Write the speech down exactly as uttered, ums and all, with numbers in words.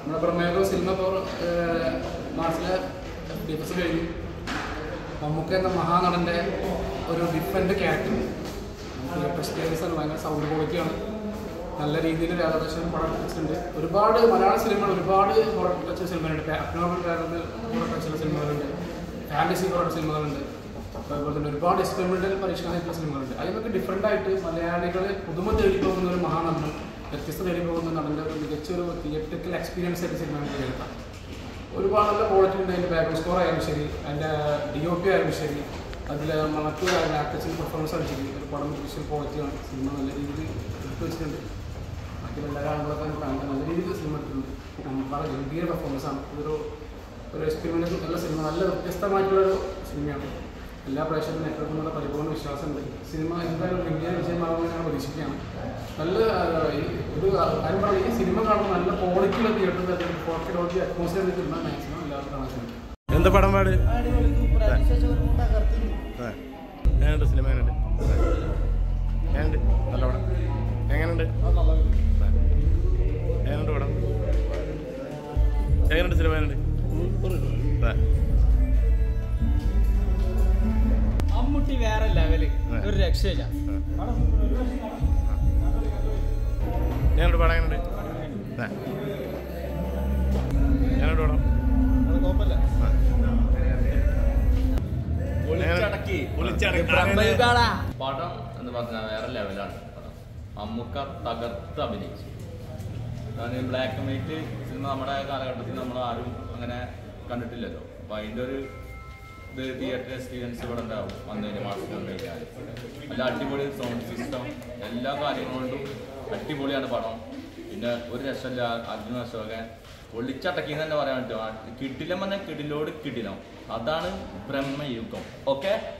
നമ്മുടെ പ്രമേഹ സിനിമ ഇപ്പോൾ മാർച്ചിലെ ദിവസം കഴിഞ്ഞു. മമ്മൂക്ക എന്ന മഹാനടൻ്റെ ഒരു ഡിഫറെൻ്റ് ക്യാരക്ടർ എക്സ്പീരിയൻസ് ആണ്. ഭയങ്കര സൗണ്ട് ക്വാളിറ്റിയാണ്. നല്ല രീതിയിൽ രാധാകൃഷ്ണൻ പടം ടച്ചുണ്ട്. ഒരുപാട് മലയാള സിനിമകൾ ഒരുപാട് ഹൊറർ ടച്ച് സിനിമകളുണ്ട്. അബ്നോർമൽ ട്രാവലിൽ ഹൊറർ ടച്ചുള്ള സിനിമകളുണ്ട്, ഫാൻറ്റസി ഹൊറർ സിനിമകളുണ്ട്, അതുപോലെ തന്നെ ഒരുപാട് എക്സ്പെരിമെൻ്റൽ പരീക്ഷണമായിട്ടുള്ള സിനിമകളുണ്ട്. അതിനൊക്കെ ഡിഫറെൻ്റ് ആയിട്ട് മലയാളികൾ പുതുമ തേടി പോകുന്ന ഒരു മഹാനടനും വ്യത്യസ്ത തേടി പോകുന്ന നടൻ്റെ ഒരു മികച്ചൊരു തിയേറ്ററിക്കൽ എക്സ്പീരിയൻസ് ആയിട്ട് സിനിമ കേൾക്കാം. ഒരുപാട് നല്ല ക്വാളിറ്റി ഉണ്ട്. അതിൻ്റെ ബാക്ക്ഗ്രൗണ്ട് സ്കോർ ആയാലും ശരി, അതിൻ്റെ ഡി ഒ പി ആയാലും ശരി, അതിൽ മറ്റു ആക്ടേഴ്സിൻ്റെ പെർഫോമൻസ് ആയാലും ശരി, ഒരു പടം വിഷ്വൽ ക്വാളിറ്റിയാണ്. സിനിമ നല്ല രീതിയിൽ എടുത്തു വെച്ചിട്ടുണ്ട്. ബാക്കിയുള്ള എല്ലാ ആളുകളൊക്കെ കാണുമ്പോൾ നല്ല രീതിയിൽ സിനിമ എടുത്തിട്ടുണ്ട്. വളരെ ഗംഭീര പെർഫോമൻസ് ആണ്. ഇതൊരു ഒരു എക്സ്പെരിമെൻ്റ് നല്ല സിനിമ, നല്ല വ്യത്യസ്തമായിട്ടുള്ളൊരു സിനിമയാണ്. എല്ലാ പ്രേക്ഷകരും ഏറ്റെടുക്കുന്നുള്ള പരിപൂർണ്ണ വിശ്വാസമുണ്ട്. സിനിമ എന്തായാലും വലിയ വിജയമാകുമെന്ന് ഞാൻ പ്രതീക്ഷിക്കുകയാണ്. നല്ല ഒരു കാര്യം പറഞ്ഞാൽ ഈ സിനിമ കാണുമ്പോൾ നല്ല ക്വാളിറ്റിയുള്ള തിയേറ്ററിൽ ക്വാളിറ്റി അറ്റ്മോസ്ഫിയർ സിനിമ മാക്സിമം എല്ലാവർക്കും കാണാൻ ശ്രമിക്കും. എന്താ പടം പാട് എങ്ങനെയുണ്ട് സിനിമ? എങ്ങനെയുണ്ട്? എങ്ങനെയുണ്ട്? നല്ല പടം. എങ്ങനെയുണ്ട്? എങ്ങനെയുണ്ട് പടം? എങ്ങനെയുണ്ട് സിനിമ? എങ്ങനെയുണ്ട്? മമ്മൂട്ടി വേറെ ലെവല്, ഒരു രക്ഷയില്ല. എങ്ങനെയുണ്ട് പടം? എങ്ങനെയുണ്ട്? എങ്ങനെയുണ്ട് പടം? പടം എന്ന് പറഞ്ഞാൽ വേറെ ലെവലാണ്. പടം മമ്മൂക്ക തകർത്ത് അഭിനയിച്ചു. കാരണം ബ്ലാക്ക് ആൻഡ് വൈറ്റ് സിനിമ നമ്മുടെ കാലഘട്ടത്തിൽ നമ്മൾ ആരും അങ്ങനെ കണ്ടിട്ടില്ലല്ലോ. അപ്പം അതിൻ്റെ ഒരു ഇത് തിയേറ്റർ എക്സ്പീരിയൻസ് ഇവിടെ ഉണ്ടാവും വന്നതിന് മാസം വന്നു കഴിഞ്ഞാൽ. നല്ല അടിപൊളി സൗണ്ട് സിസ്റ്റം, എല്ലാ കാര്യങ്ങളുകൊണ്ടും അടിപൊളിയാണ് പടം. പിന്നെ ഒരു രക്ഷമില്ല. അർജുന അശോകൻ ഒളിച്ചടക്കിന്ന് തന്നെ പറയാൻ പറ്റും. കിടിലം പറഞ്ഞാൽ കിടിലോട് കിടിലം. അതാണ് ബ്രഹ്മയുഗം. ഓക്കെ.